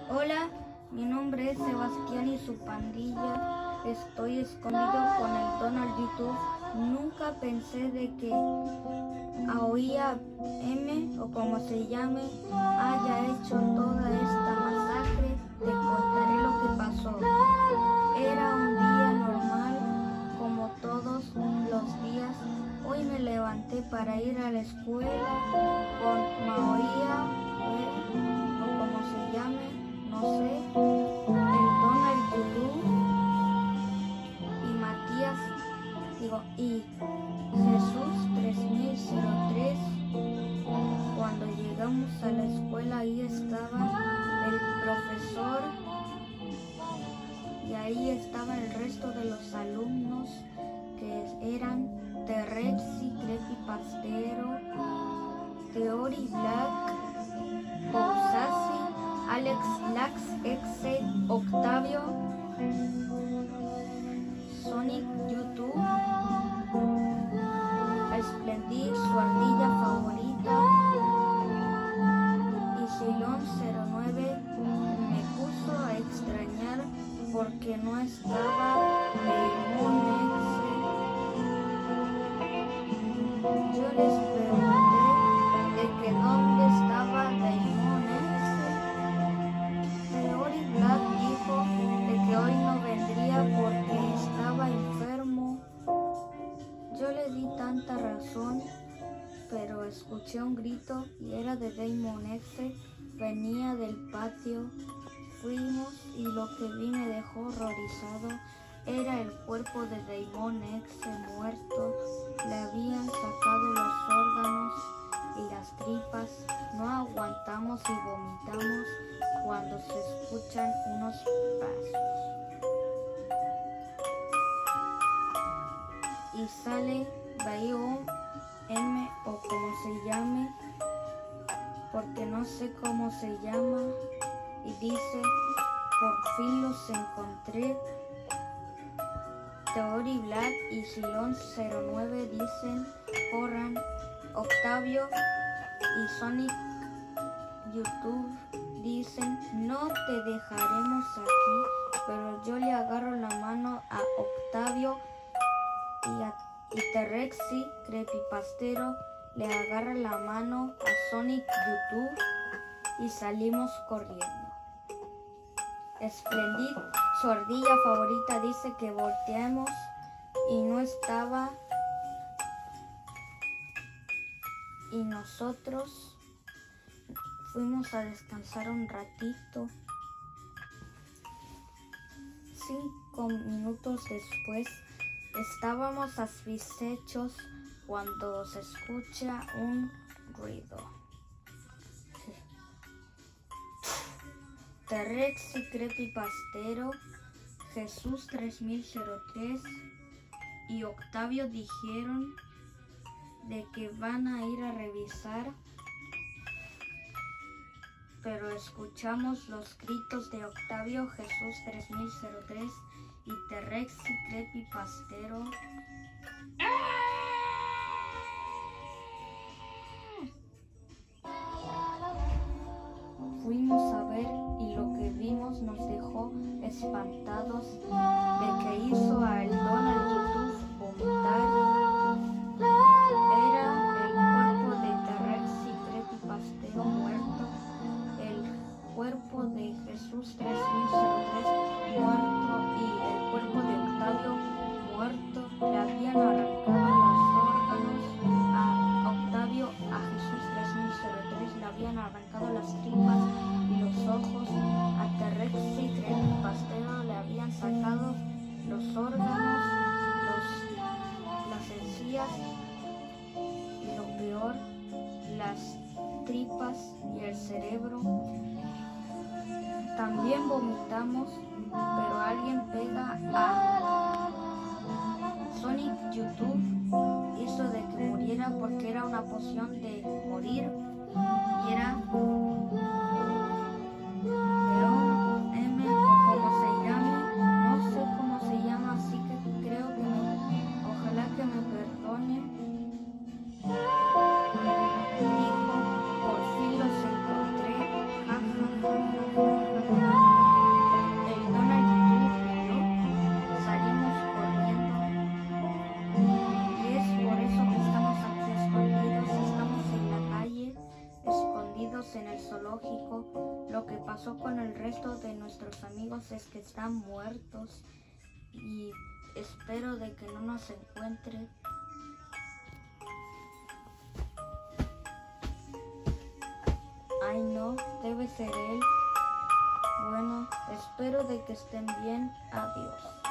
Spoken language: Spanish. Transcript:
Hola, mi nombre es Sebastián y su pandilla. Estoy escondido con el Donald YouTube. Nunca pensé de que Aoía M, o como se llame, haya hecho toda esta masacre. Te contaré lo que pasó. Era un día normal, como todos los días. Hoy me levanté para ir a la escuela con Maoía, o como se llame, no sé, el Donald YouTube y Matías, y Jesús 3003. Cuando llegamos a la escuela, ahí estaba el profesor y ahí estaba el resto de los alumnos, que eran Terrexi, Creepypastero, Theory Black, Bousasi, Alex Lax, Exe, Octavio, Sonic YouTube, Splendid, su ardilla favorita, y Silon 09 me puso a extrañar porque no estaba Demonexe. Yo les pregunté de que dónde estaba Demonexe. Theory Black dijo de que hoy no vendría porque estaba enfermo. Yo le di tanta razón, pero escuché un grito y era de Demonexe. Venía del patio. Fuimos y lo que vi me dejó horrorizado. Era el cuerpo de Demonexe muerto. Le habían sacado los órganos y las tripas. No aguantamos y vomitamos cuando se escuchan unos pasos. Y sale Bayo M, o como se llame, porque no sé cómo se llama, y dice: por fin los encontré. Theory Black y Silon 09 dicen: corran. Octavio y Sonic YouTube dicen: no te dejaremos aquí. Pero yo le agarro la mano a Octavio y Terrexi Creepypastero le agarra la mano a Sonic YouTube y salimos corriendo. Splendid, su ardilla favorita, dice que volteemos y no estaba. Y nosotros fuimos a descansar un ratito. 5 minutos después estábamos satisfechos cuando se escucha un ruido. Terrexi Creepypastero, Jesús 3003 y Octavio dijeron de que van a ir a revisar, pero escuchamos los gritos de Octavio, Jesús 3003 y Terrexi Creepypastero. Fuimos a ver y lo que vimos nos dejó espantados de que hizo a el Donald YouTube vomitar. Era el cuerpo de Terrexi Creepypastero muerto, el cuerpo de Jesús 3003 muerto y el cuerpo de Octavio muerto. Le habían arrancado los órganos a Octavio, a Jesús 3003 le habían arrancado las tripas y los ojos. A Terrexi Creepypastero le habían sacado los órganos, las encías y lo peor, las tripas y el cerebro. También vomitamos, pero alguien pega a Sonic YouTube, hizo de que muriera porque era una poción de morir y era León M, o como se llame, no sé cómo se llama, así que creo que ojalá que me perdone. Dijo: por fin los encontré. Ja, ja, ja, ja, ja. pasó con el resto de nuestros amigos es que están muertos y espero de que no nos encuentre. Ay no, debe ser él. Bueno, espero de que estén bien. Adiós.